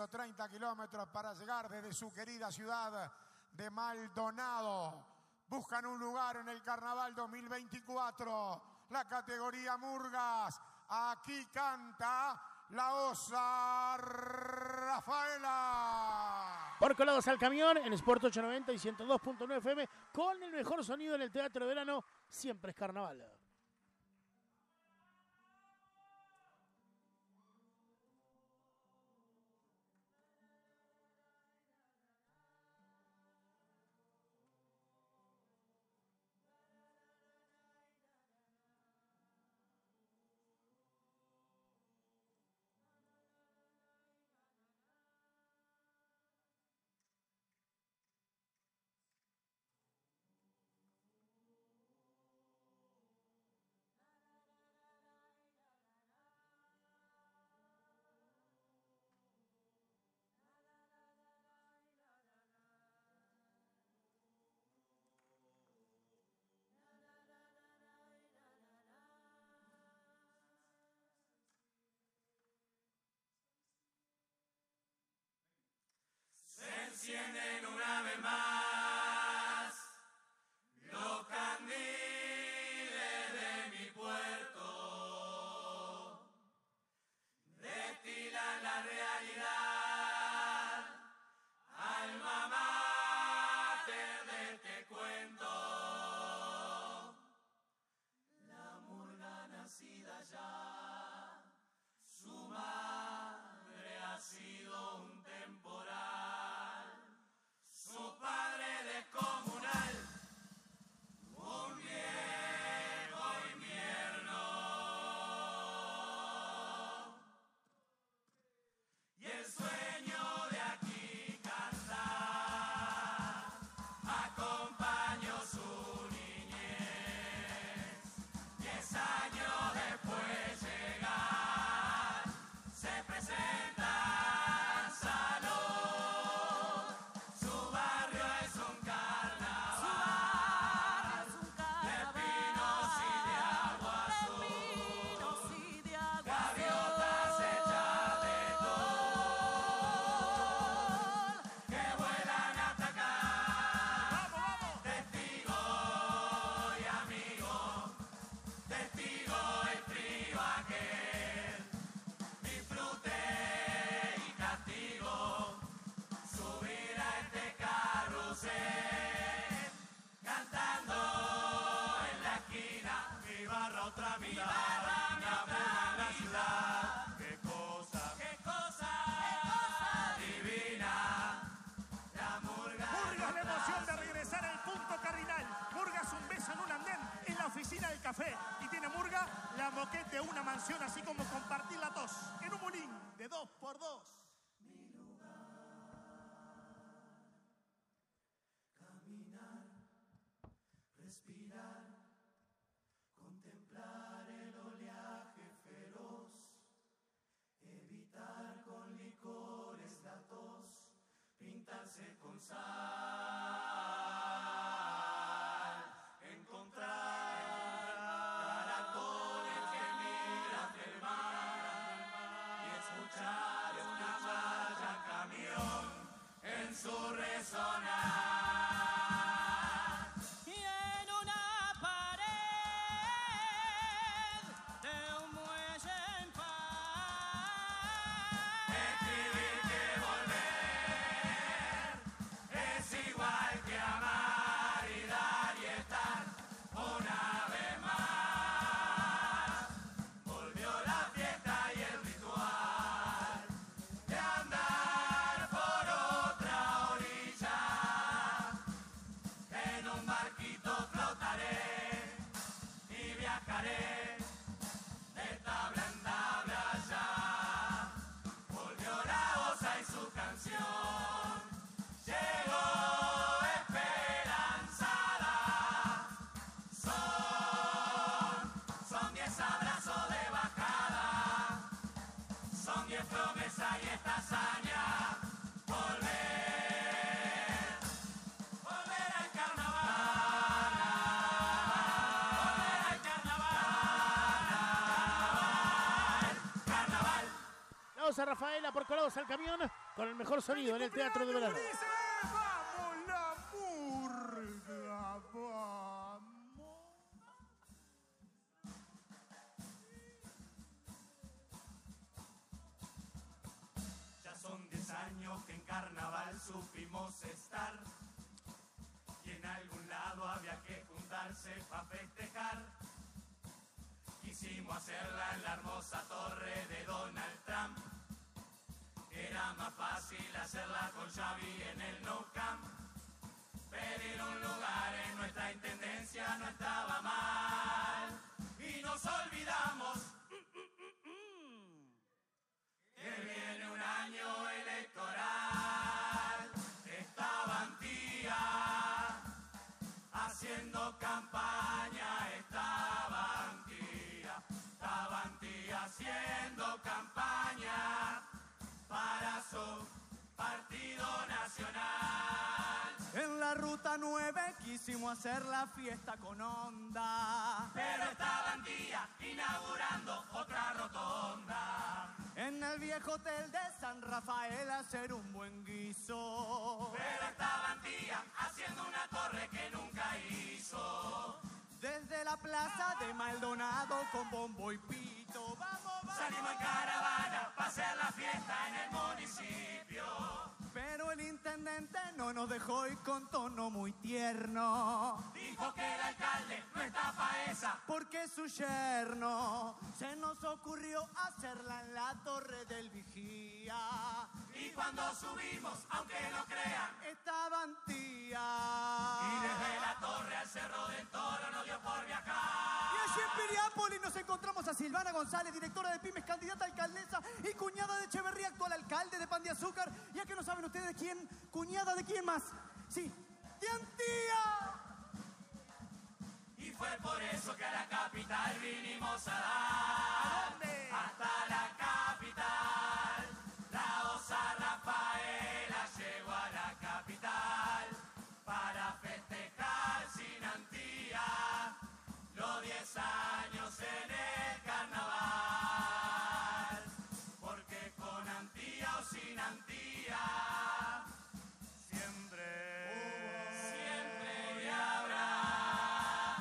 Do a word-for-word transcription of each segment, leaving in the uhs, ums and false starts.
ciento treinta kilómetros para llegar desde su querida ciudad de Maldonado. Buscan un lugar en el Carnaval dos mil veinticuatro. La categoría Murgas. Aquí canta la Osa Rafaela. Por Colados al Camión, en Sport ochocientos noventa y ciento dos punto nueve F M, con el mejor sonido en el Teatro de Verano, siempre es carnaval. Se encienden una vez más los candiles de mi puerto, destilan la realidad, alma mater de este cuento, la murga nacida ya, su madre ha sido un temporal, su padre descomunal, un viejo invierno, y el sueño de aquí cantar acompañó su niñez, diez años después llegar, se presenta en salón, su barrio es un carnaval, de pinos y de agua azul, gaviotas hechas de tol, que vuelan a atacar, testigo y amigo, testigo el frío aquel, disfrute y castigo, subir a este carrusel, cantando en la esquina, mi barra otra vida, mi barra, mi otra la ciudad, qué cosa, qué cosa, divina, la murga. Murgas, la emoción de regresar al punto cardinal. Murgas, un beso en un andén en la oficina del café. Y tiene Murga la moqueta de una mansión, así como compartir la tos en un mulín de dos por dos. Caminar, respirar, contemplar el oleaje feroz, evitar con licores la tos, pintarse con sal, encontrar caracoles que migran del mar y escuchar una malla camión en su resonar. Y en una pared de un muelle en paz, Escribir que volver es igual que amar y dar y estar una vez más. Volvió la fiesta y el ritual de andar por otra orilla. En un barquito flotaré y viajaré de tabla en tabla allá. Volvió la osa y su canción, llegó esperanzada. Son, son diez abrazos de bajada, son diez promesas y esta hazaña. Volver, volver al carnaval, volver al carnaval, carnaval. La Osa Rafaela por Colados al Camión. con el mejor sonido en el Teatro de Verano. ¡Vamos la murga! ¡Vamos! Ya son diez años que en carnaval supimos estar y en algún lado había que juntarse para festejar. Quisimos hacerla en la hermosa torre de Donald Trump. Era más fácil hacerla con Xavi en el Nou Camp. Pedir un lugar en nuestra intendencia no estaba mal. Y nos olvidamos que viene un año electoral. Estaban tía haciendo campaña, estaban tía, estaban tía haciendo campaña para su partido nacional. En la ruta nueve quisimos hacer la fiesta con onda, Pero estaban tía inaugurando otra rotonda. en el viejo hotel de San Rafael hacer un buen guiso. Pero estaban tía haciendo una torre que nunca hizo. Desde la plaza de Maldonado con bombo y pito. ¡Vamos, vamos! Salimos en caravana para hacer la fiesta en el municipio. Pero el intendente no nos dejó ir con tono muy tierno, Dijo que el alcalde no está pa' esa. porque su yerno se nos ocurrió hacerla en la torre del vigía. Y cuando subimos, aunque no crean, Estaban tía. y desde la torre al Cerro del Toro nos dio por viajar. Y allí en Piriápolis nos encontramos a Silvana González, directora de Pymes, candidata a alcaldesa y cuñada de Echeverría, actual alcalde de Pan de Azúcar. Ya que no saben ustedes quién, cuñada de quién más. Sí, de Antía. Y fue por eso que a la capital vinimos a dar. Hasta la capital. La osa Rafaela llegó a la capital para festejar sin Antía los diez años en el carnaval. Porque con Antía o sin Antía siempre, siempre habrá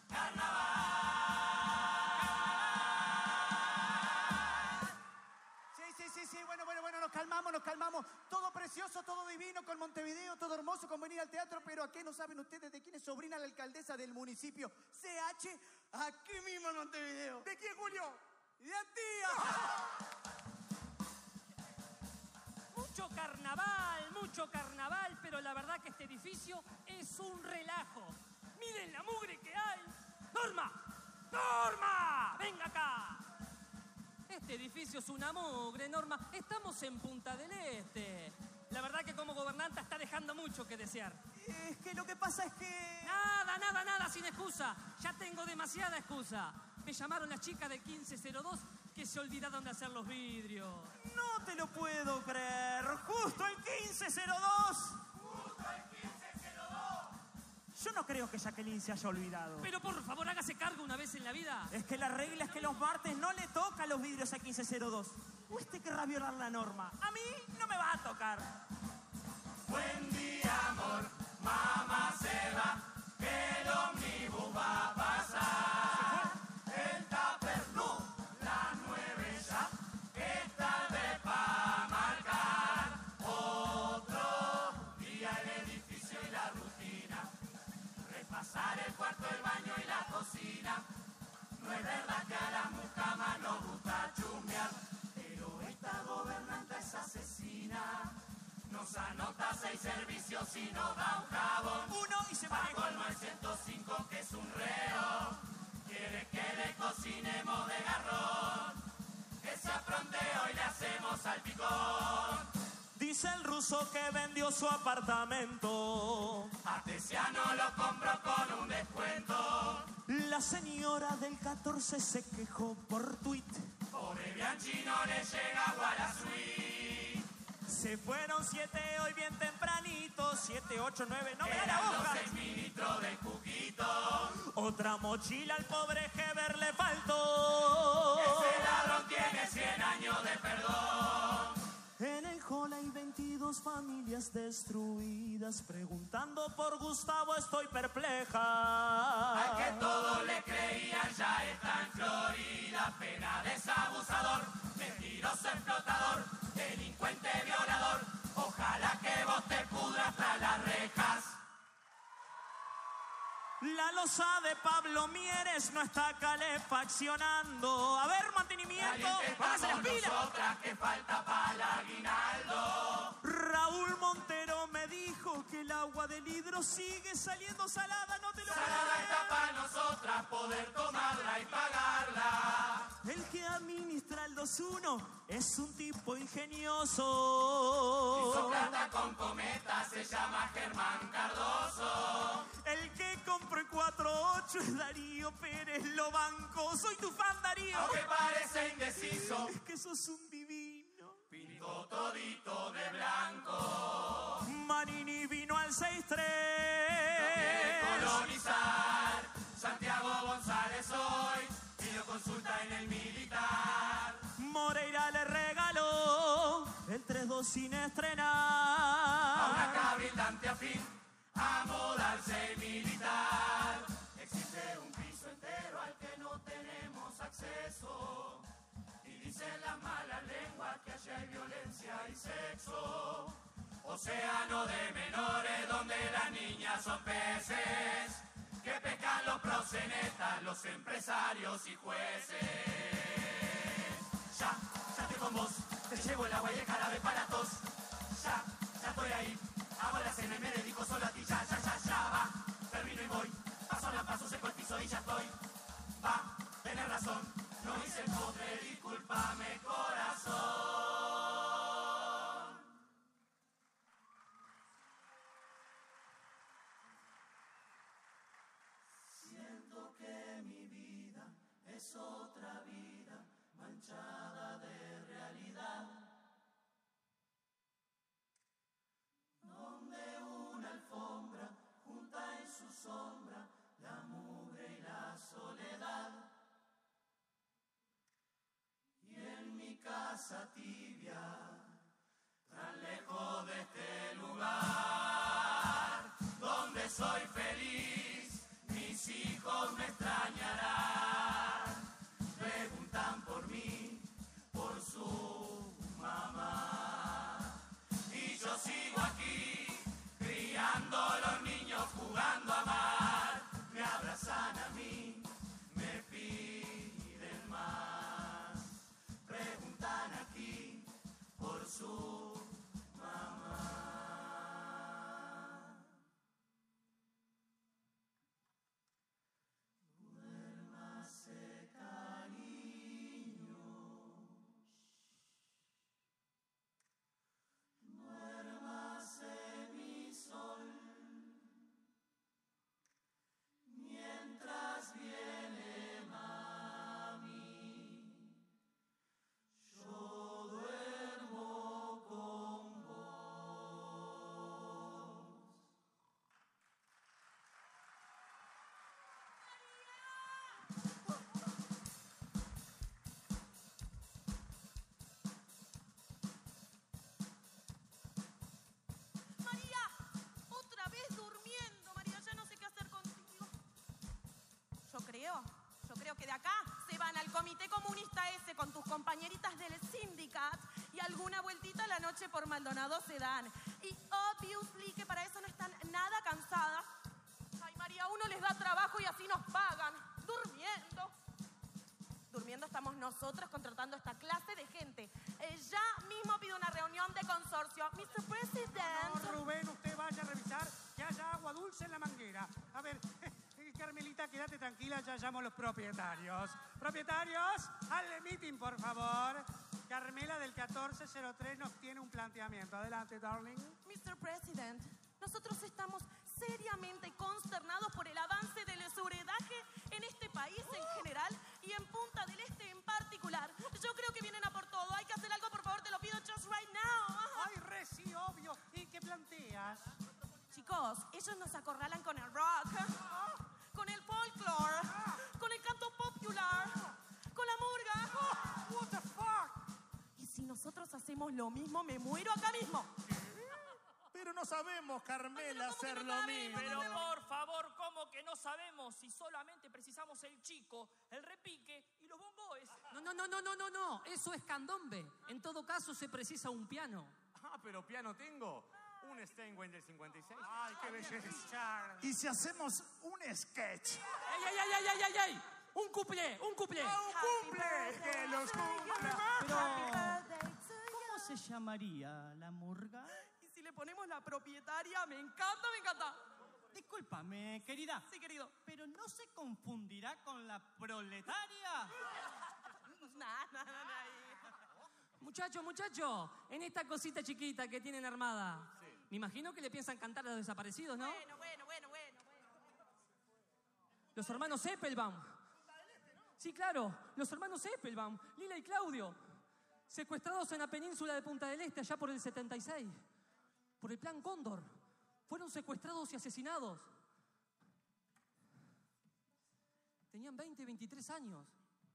carnaval. Sí, sí, sí, sí, bueno, bueno, bueno, nos calmamos, nos calmamos. Todo precioso, todo divino, con Montevideo, todo hermoso, con venir al teatro, pero ¿a qué no saben ustedes de quién es sobrina la alcaldesa del municipio? C H, aquí mismo en Montevideo. ¿De quién, Julio? ¡De Antía! Mucho carnaval, mucho carnaval, pero la verdad que este edificio es un relajo. Miren la mugre que hay. ¡Norma! ¡Norma! ¡Venga acá! Este edificio es una mugre, Norma. Estamos en Punta del Este. La verdad que como gobernanta está dejando mucho que desear. Es que lo que pasa es que... Nada, nada, nada, sin excusa. Ya tengo demasiada excusa. Me llamaron las chicas del quince cero dos que se olvidaron de hacer los vidrios. No te lo puedo creer. Justo el quince cero dos. Justo el quince cero dos. Yo no creo que Jacqueline se haya olvidado. Pero por favor, hágase cargo una vez en la vida. Es que la regla es que los martes no le tocan los vidrios a quince cero dos. Usted querrá violar la norma. A mí no me va a tocar. Buen día, amor, mamá se va, que el ómnibus va a pasar. El tupper no, la nueve ya, esta vez pa' marcar. Otro día el edificio y la rutina, repasar el cuarto, el baño y la cocina. No es verdad que a las mucamas nos gusta chusmear, pero esta gobernanta es asesina. Nos anota seis servicios y nos da un jabón. Uno y se va. Pa' colmo el ciento cinco que es un reo. Quiere que le cocinemos de garrón. Que se afronte hoy le hacemos al picón. Dice el ruso que vendió su apartamento. Artesiano lo compró con un descuento. La señora del catorce se quejó por tuit. Pobre Bianchi no le llega agua a la suite. Se fueron siete hoy bien tempranito. Siete, ocho, nueve, no me da la Eran los hoja. seis mililitros de juguito. Otra mochila al pobre Heber le faltó. Ese ladrón tiene cien años de perdón. En el hall hay veinte Vemos familias destruidas, preguntando por Gustavo estoy perpleja. Al que todo le creían ya está en Florida. Penades abusador, mentiroso explotador, delincuente violador. Ojalá que vos te pudras tras las rejas. La losa de Pablo Mieres no está calefaccionando. A ver, mantenimiento. ¡Póngase las pilas! Nosotras que falta para el aguinaldo. Raúl Montero me dijo que el agua del hidro sigue saliendo salada. No te lo puedo Salada creer. está para nosotras poder tomarla y pagarla. El que administra el dos uno es un tipo ingenioso. Hizo plata con cometa, se llama Germán Cardoso. El que compró el cuatro ocho es Darío Pérez Lobanco. Soy tu fan, Darío. Aunque parece indeciso, Es que sos un divino. pintó todito de blanco. Marini vino al seis tres. Quiere colonizar Santiago González hoy. Pidió consulta en el militar. Moreira le regaló el tres dos sin estrenar. A una cabildante afín a modarse militar. Existe un piso entero al que no tenemos acceso. Y dicen las malas lenguas que allá hay violencia y sexo. Océano de menores donde las niñas son peces. Que pescan los proxenetas, los empresarios y jueces. Ya, ya estoy con vos. Te llevo el agua y el jarabe para tos. Ya, ya estoy ahí. Hago la cena y me dedico solo a ti. Ya, ya, ya, ya, va. Termino y voy. Paso a la paso, seco el piso y ya estoy. Va, tenés razón. No hice el pobre, discúlpame, corazón. Siento que mi vida es otra vida manchada de realidad. Donde una alfombra junta en su sombra la mugre y la soledad. Y en mi casa tibia, tan lejos de este lugar, donde soy feliz, mis hijos me extrañarán. Preguntan por mí, por su mamá. Y yo sigo aquí, criando a los niños, jugando a amar. Me abrazan a mí, me piden más. Preguntan aquí por su mamá. Duérmase, cariño. Duérmase, mi sol. Mientras viene mami, yo duermo con vos. María, otra vez durmiendo, María, ya no sé qué hacer contigo. Yo creo, yo creo que de acá se van al comité comunista ese con tus compañeritas del sindicat y alguna vueltita a la noche por Maldonado se dan. Y obviously que para eso no están nada cansadas. Ay, María, uno les da trabajo y así nos pagan, durmiendo. Durmiendo estamos nosotros contratando esta clase de gente. Ella mismo pide una reunión de consorcio. mister President. No, Rubén, usted vaya a revisar que haya agua dulce en la manguera. A ver, Carmelita, quédate tranquila, ya llamo a los propietarios. Propietarios, al meeting, por favor. Carmela del catorce cero tres nos tiene un planteamiento. Adelante, darling. mister President, nosotros estamos seriamente consternados por el avance del sobredaje en este país en general y en Punta del Este en particular. Yo creo que vienen a por todo. Hay que hacer algo, por favor, te lo pido just right now. Ay, re, sí, obvio. ¿Y qué planteas? Chicos, ellos nos acorralan con el rock, con el folklore, con el canto popular, con la murga. What the fuck? Y si nosotros hacemos lo mismo, me muero acá mismo. sabemos, Carmela, hacer lo mismo. Pero por favor, ¿cómo que no sabemos si solamente precisamos el chico, el repique y los bongoes? No, no, no, no, no, no, no. Eso es candombe. En todo caso se precisa un piano. Ah, pero piano tengo. Un Steinway del cincuenta y seis. Ay, qué belleza. ¿Y si hacemos un sketch? ¡Ey, ey, ey, ey, ey, ey! ¡Un cuplé, un cuplé! ¡Ah, un cumple! ¡Que los cumpla! Pero, ¿cómo se llamaría la murga? Y si le ponemos la propietaria, me encanta, me encanta. Discúlpame, querida. Sí, querido. Pero ¿no se confundirá con la proletaria? Nah, nah, nah, nah. Muchacho, muchacho, en esta cosita chiquita que tienen armada, sí. Me imagino que le piensan cantar a los desaparecidos, ¿no? Bueno, bueno, bueno, bueno, bueno. Los hermanos Eppelbaum. Sí, claro, los hermanos Eppelbaum, Lila y Claudio, secuestrados en la península de Punta del Este allá por el setenta y seis, por el Plan Cóndor. Fueron secuestrados y asesinados. Tenían veinte, veintitrés años.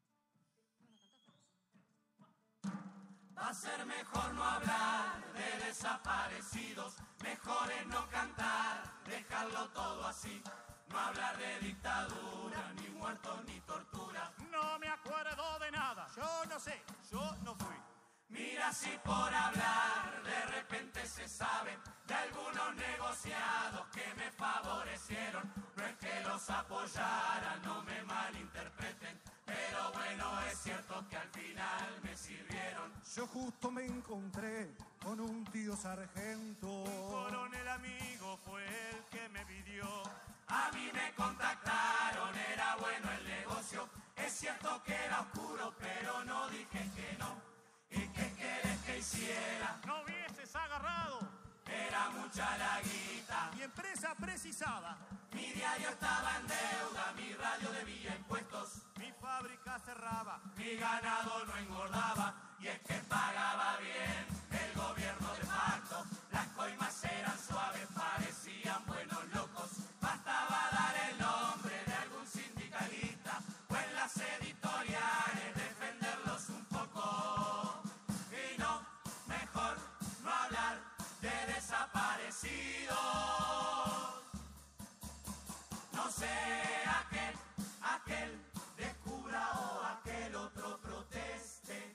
Va a ser mejor no hablar de desaparecidos, mejor es no cantar, dejarlo todo así. No hablar de dictadura, ni muertos, ni tortura. No me acuerdo de nada. Yo no sé, yo no fui. Mira si por hablar de repente se sabe de algunos negociados que me favorecieron. No es que los apoyara, no me malinterpreten, pero bueno, es cierto que al final me sirvieron. Yo justo me encontré con un tío sargento. Un coronel amigo fue el que me pidió. A mí me contactaron, era bueno el negocio. Es cierto que era oscuro, pero no dije que no. ¿Y qué querés que hiciera? No hubieses agarrado. Era mucha la guita. Mi empresa precisaba. Mi diario estaba en deuda, mi radio debía impuestos. Mi fábrica cerraba. Mi ganado no engordaba. Y es que pagaba bien el gobierno de facto. Las coimas eran suaves, parecían buenos locos. Bastaba dar el nombre de algún sindicalista o en las editoriales defenderlos un poco. Y no, mejor no hablar de desaparecidos. No sé aquel, aquel descubra o aquel otro proteste.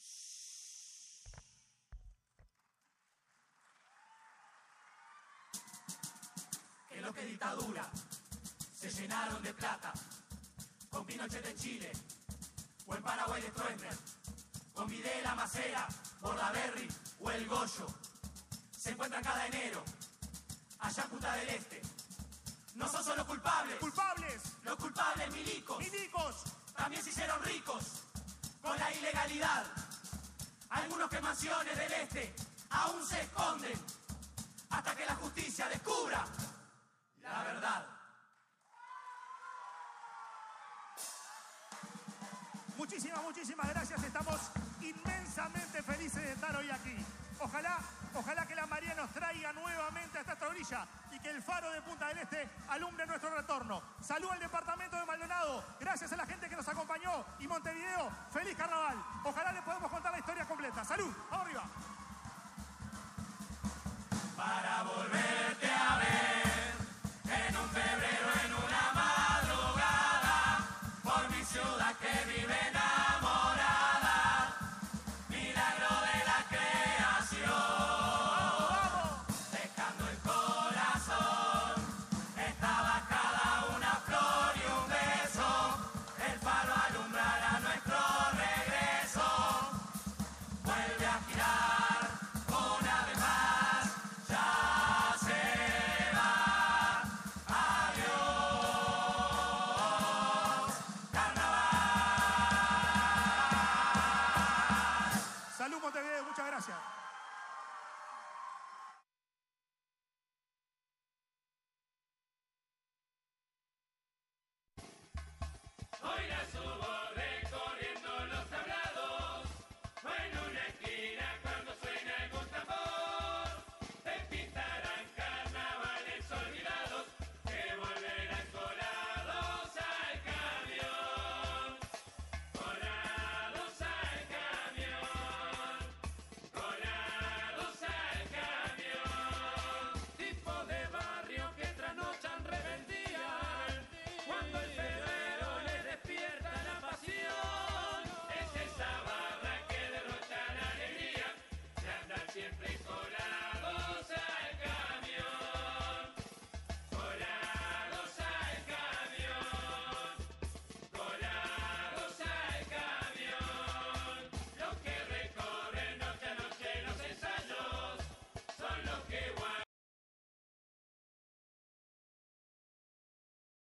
Que lo que dictadura se llenaron de plata con Pinochet en Chile o en Paraguay de Stroessner, con Videla, Macera, Bordaberry o el Goyo. Se encuentran cada enero allá en Punta del Este. No son solo culpables. ¡Culpables! Los culpables milicos. ¡Milicos! También se hicieron ricos con la ilegalidad. Algunos que en mansiones del Este aún se esconden hasta que la justicia descubra la verdad. Muchísimas, muchísimas gracias. Estamos inmensamente felices de estar hoy aquí. Ojalá, ojalá que la María nos traiga nuevamente hasta esta orilla y que el faro de Punta del Este alumbre nuestro retorno. Salud al departamento de Maldonado. Gracias a la gente que nos acompañó. Y Montevideo, feliz carnaval. Ojalá les podamos contar la historia completa. Salud, vamos arriba. Para volverte a ver en un febrero, en una madrugada, por mi ciudad que vive en